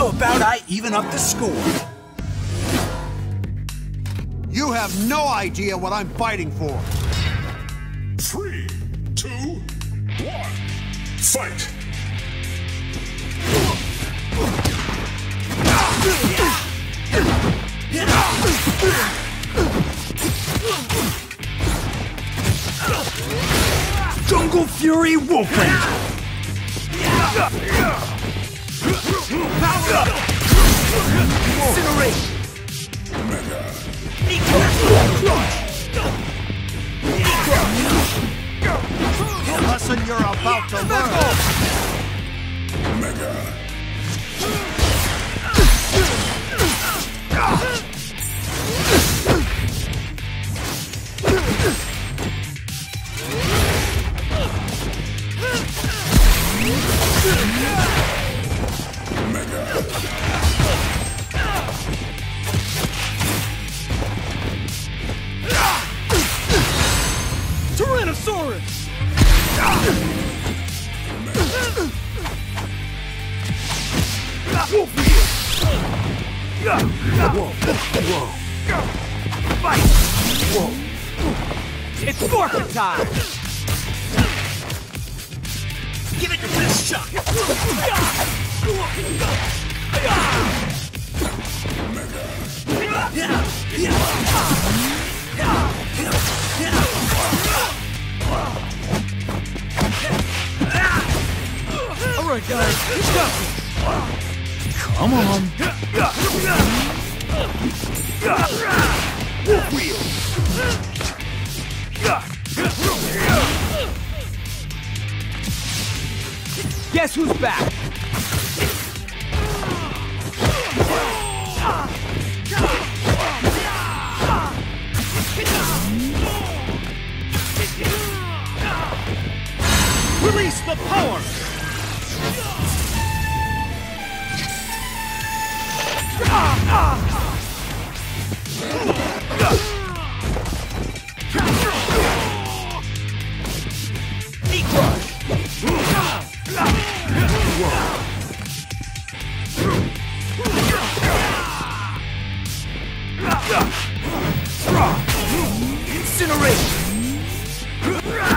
How about I even up the score? You have no idea what I'm fighting for. 3, 2, 1, fight! Jungle Fury Wolf Ranger! Power up! Incinerate! Mega. The lesson you're about to learn. Mega. Tyrannosaurus! Whoa. Fight! Whoa. It's forfeit time! Give it your best shot! Alright guys, let's go! Come on! Wolf wheel! Guess who's back? Release the power! Incinerate!